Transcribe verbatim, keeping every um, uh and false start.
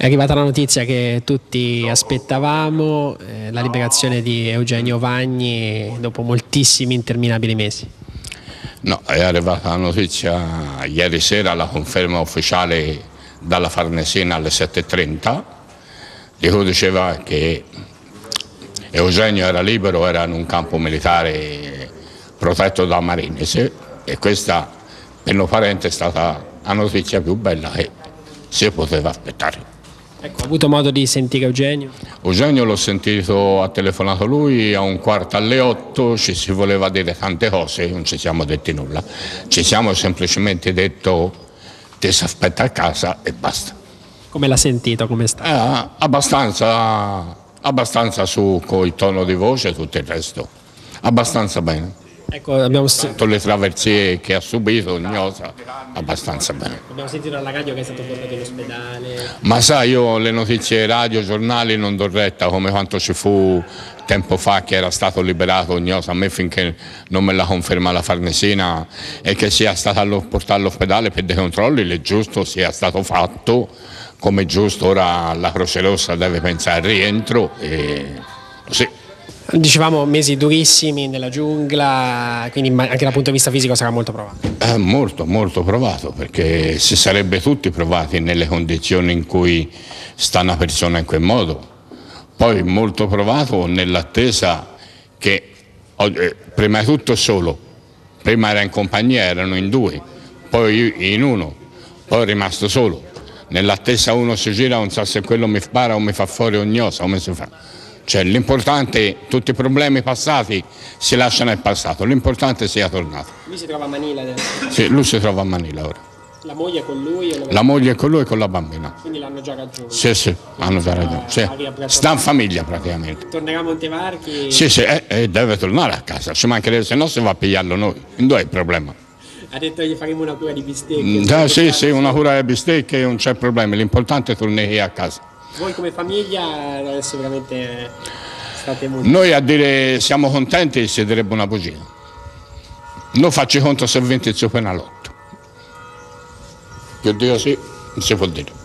È arrivata la notizia che tutti aspettavamo, eh, la liberazione di Eugenio Vagni dopo moltissimi interminabili mesi. No, è arrivata la notizia ieri sera, la conferma ufficiale dalla Farnesina alle sette e trenta, di cui diceva che Eugenio era libero, era in un campo militare protetto da Marinese, e questa per noi parenti è stata la notizia più bella che si poteva aspettare. Ecco, ha avuto modo di sentire Eugenio? Eugenio l'ho sentito, ha telefonato lui a un quarto alle otto, ci si voleva dire tante cose, non ci siamo detti nulla, ci siamo semplicemente detto ti si aspetta a casa e basta. Come l'ha sentito, come sta? Eh, abbastanza, abbastanza su con il tono di voce e tutto il resto, abbastanza bene. Ecco, abbiamo, Tutte le traversie che ha subito, Gnosa, abbastanza bene. abbiamo sentito dalla radio che è stato portato in ospedale. Ma sai, io le notizie radio, giornali non do retta, come quanto ci fu tempo fa che era stato liberato Gnosa. A me finché non me la conferma la Farnesina e che sia stato portato all'ospedale per dei controlli, il giusto sia stato fatto, come giusto ora la Croce Rossa deve pensare al rientro e sì. Dicevamo mesi durissimi nella giungla, quindi anche dal punto di vista fisico sarà molto provato. È molto molto provato, perché si sarebbe tutti provati nelle condizioni in cui sta una persona in quel modo. Poi molto provato nell'attesa che eh, prima di tutto solo, prima era in compagnia, erano in due, poi in uno, poi è rimasto solo. Nell'attesa uno si gira, non sa se quello mi spara o mi fa fuori ogni osa, come si fa. Cioè, l'importante, tutti i problemi passati si lasciano nel passato, l'importante sia tornato. Lui si trova a Manila adesso? Sì, lui si trova a Manila ora. La moglie è con lui? O la moglie è con lui e con la bambina. Quindi l'hanno già raggiunto? Sì, sì, hanno già raggiunto. Sì. Sta in famiglia praticamente. Tornerà a Montevarchi? Sì, sì, e eh, eh, deve tornare a casa, ci mancherebbe, se no si va a pigliarlo noi. Dove è il problema? Ha detto che gli faremo una cura di bistecche. Eh, sì, sì, una cura di bistecche, non c'è problema, l'importante è tornare a casa. Voi come famiglia adesso veramente state molto... Noi a dire siamo contenti si direbbe una bugia. Non faccio conto se vinti il suo penalotto. Che Dio sì, non si può dire.